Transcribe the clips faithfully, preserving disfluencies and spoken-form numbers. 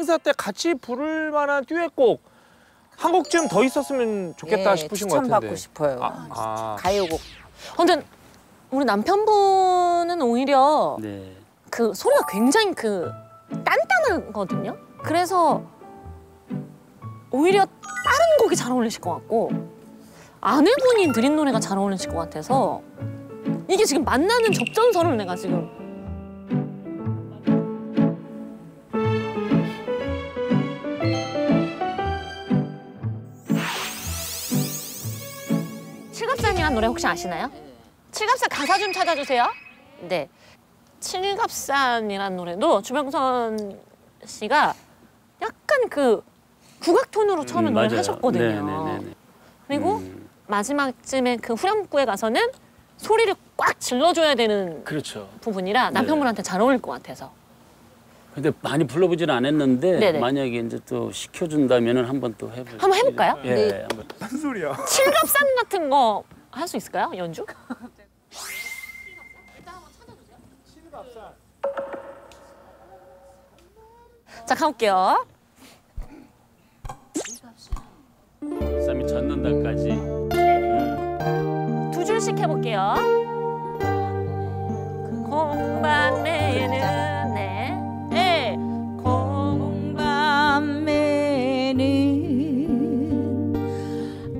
행사 때 같이 부를 만한 듀엣곡 한 곡쯤 더 있었으면 좋겠다 예, 싶으신 것 같은데. 추천받고 싶어요. 아, 아. 가요곡. 근데 우리 남편분은 오히려 네. 그 소리가 굉장히 그 단단하거든요. 그래서 오히려 다른 곡이 잘 어울리실 것 같고 아내분이 드린 노래가 잘 어울리실 것 같아서 이게 지금 만나는 접전선을 내가 지금 칠갑산이라는 노래 혹시 아시나요? 칠갑산 가사 좀 찾아주세요. 네, 칠갑산이라는 노래도 주병선 씨가 약간 그 국악 톤으로 처음에 음, 노래를 맞아요. 하셨거든요. 네네네네. 그리고 음. 마지막쯤에 그 후렴구에 가서는 소리를 꽉 질러줘야 되는 그렇죠. 부분이라 남편분한테 잘 어울릴 것 같아서. 근데 많이 불러보지는 않았는데 네네. 만약에 이제 또 시켜준다면은 한번 또 해볼. 한번 해볼까요? 예. 네. 한번. 무슨 소리야? 칠갑산 같은 거 할 수 있을까요? 연주? 자, 가볼게요. 쌈이 젖는다까지. 음. 두 줄씩 해볼게요. 공밤에는 네, 네. 공밤에는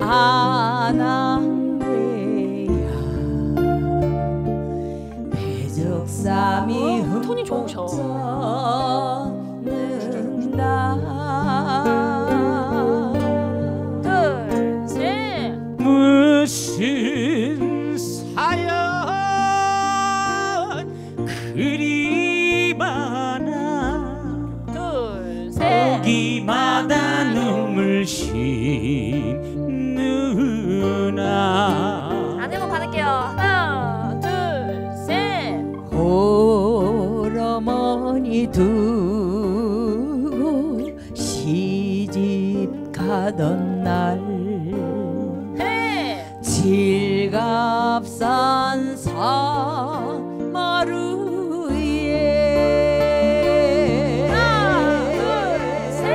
아낙네야 배적삼이 어, 톤이 좋으셔. 둘, 셋. 무슨 사연 그리 많아 둘, 셋. 보기마다 눈물 씻는나 안에만 받을게요. 하나, 둘, 셋. 홀어머니 두고 시집 가던 날 네. 칠갑산 사마루 위에 하나, 둘, 셋.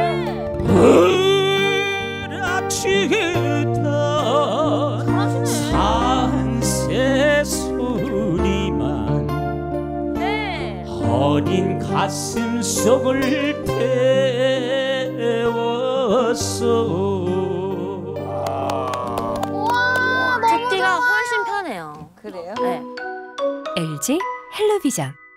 으라치던 잘하시네. 산새 소리만 네. 어린 가슴 속을 태웠어. 듣기가 훨씬 편해요. 그래요? 네. 엘지 헬로비전